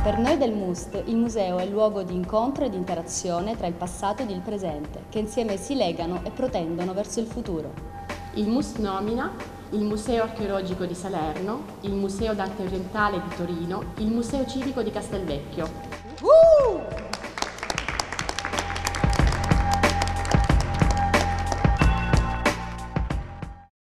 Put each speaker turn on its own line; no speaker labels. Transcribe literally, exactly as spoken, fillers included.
Per noi del M U S T il museo è luogo di incontro e di interazione tra il passato ed il presente, che insieme si legano e protendono verso il futuro.
Il M U S T nomina il Museo Archeologico di Salerno, il Museo d'Arte Orientale di Torino, il Museo Civico di Castelvecchio.